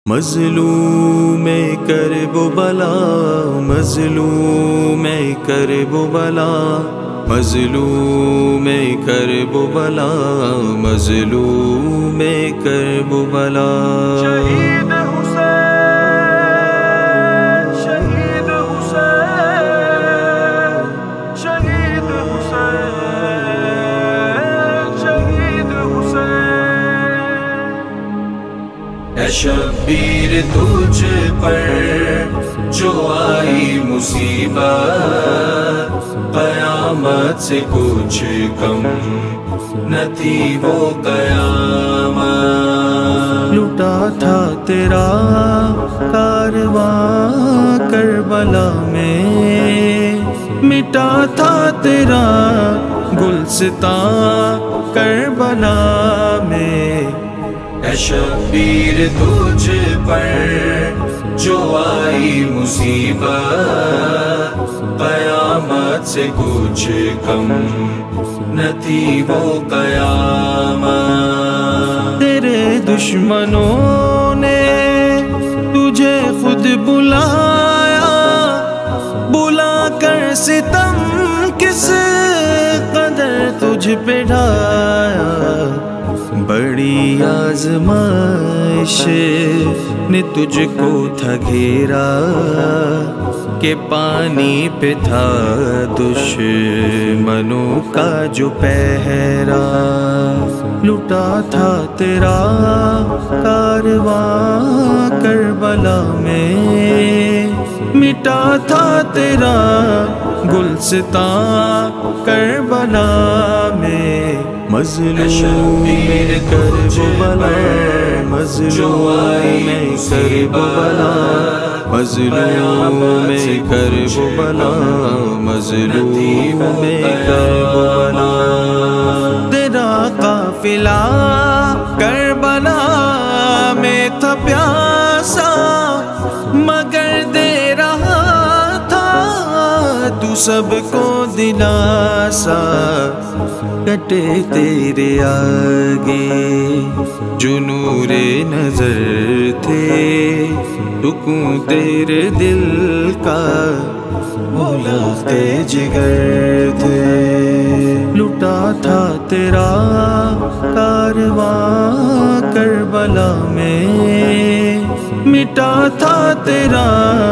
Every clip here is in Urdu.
مظلوم کرب و بلا، مظلوم کرب و بلا، مظلوم کرب و بلا، مظلوم کرب و بلا۔ شہید حسین، شہید حسین، شہید حسین، شہید حسین۔ اے شبیر تجھ پر جو آئی مصیبت، قیامت سے کچھ کم نہ تھی وہ قیامت۔ لٹا تھا تیرا کارواں کربلا میں، مٹا تھا تیرا گلستان کربلا میں۔ اے شبیر تجھ پر جو آئی مصیبت، قیامت سے کچھ کم نہ تھی وہ قیامت۔ تیرے دشمنوں نے تجھے خود بلایا، بلا کر ستم کس قدر تجھ پہ ڈھایا۔ بڑی آزمائش نے تجھ کو تھا گھیرا، کہ پانی پہ تھا دشمنوں کا جو پہرا۔ لٹا تھا تیرا کارواں کربلا میں، مٹا تھا تیرا گلستان کربلا میں۔ مظلوم کرب و بلا، مظلوم کرب و بلا، مظلوم کرب و بلا، مظلوم کرب و بلا۔ تیرا قافلہ کربلا میں تھا پیاسا، مگر دے رہا تھا تو سب کو دلاسا۔ کٹے تیرے آگے جو نور نظر تھے، رکوں تیرے دل کا بلاتے جگر تھے۔ لٹا تھا تیرا کارواں کربلا میں، مٹا تھا تیرا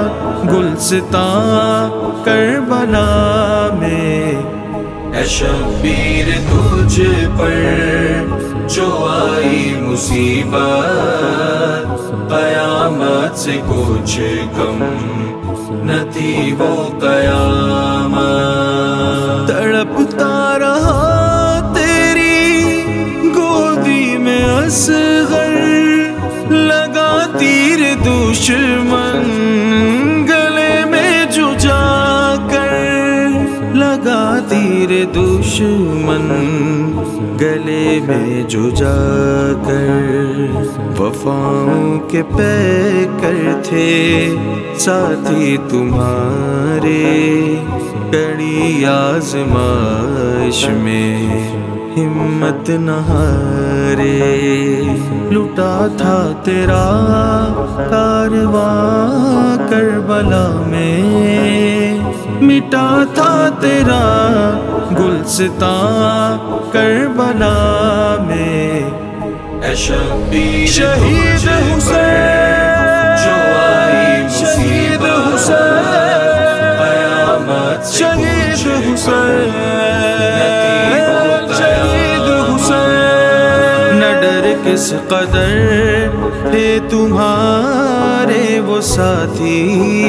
گلستان کربلا میں۔ اے شبیر تجھ پر جو آئی مصیبت، قیامت سے کچھ کم نہ تھی وہ قیامت۔ تڑپتا رہا تیری گودی میں اصغر، لگا تیر دشمن گلے میں جو جا کر، لگا تیر دشمن گلے میں جو جا کر۔ وفاؤں کے پیکر تھے ساتھی تمہارے، کڑی آزمائش میں ہمت نہ ہارے۔ لٹا تھا تیرا کارواں کربلا میں، مٹا تھا تیرا گلستان کربلا میں۔ اے شبیر شہید حسین، جو آئی شہید حسین، قیامت سے شہید حسین، شہید حسین۔ نہ ڈر کس قدر تھے تمہارے وہ ساتھی،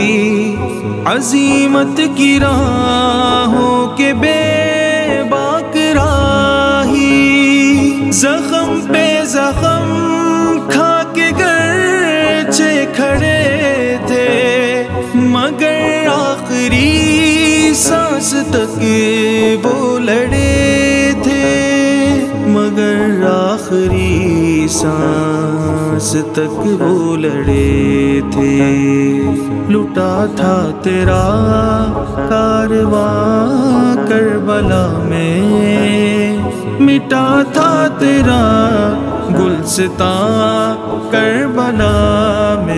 عزیمت کی راہوں کے بے باک راہی۔ زخم پہ زخم کھا کے گرچہ کھڑے تھے، مگر آخری سانس تک وہ لڑے تھے، مگر آخری سانس تک وہ لڑے تھے۔ لٹا تھا تیرا کارواں کربلا میں، مٹا تھا تیرا گلستان کربلا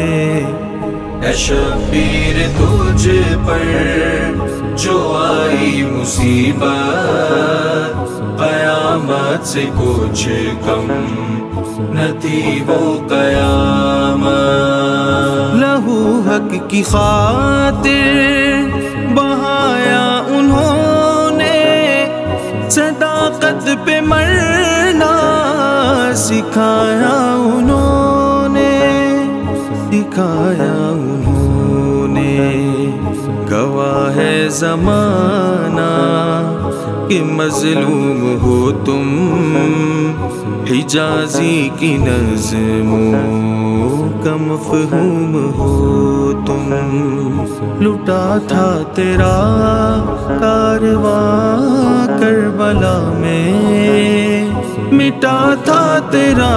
اے شبیر تجھ پر جو آئی مصیبت قیامت سے کچھ کم نہ تھی وہ قیامت لہو حق کی خاطر بہایا انہوں نے صداقت پہ مرنا سکھایا انہوں نے گواہ ہے زمانہ کہ مظلوم ہو تم حجازی کی نظموں کا مفہوم ہو تم لٹا تھا تیرا کارواں کربلا میں مٹا تھا تیرا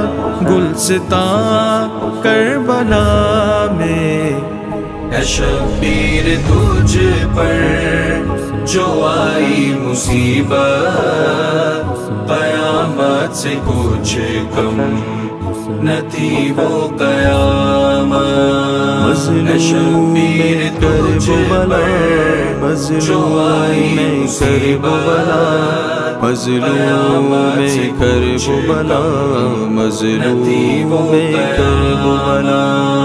گلستاں کربلا میں اے شبیر تجھ پر جو آئی مصیبت قیامت سے کچھ کم نہ تھی وہ قیامت اے شبیر تجھ پر جو آئی مصیبت مظلوم میں کرب بلا مظلوم میں کرب بلا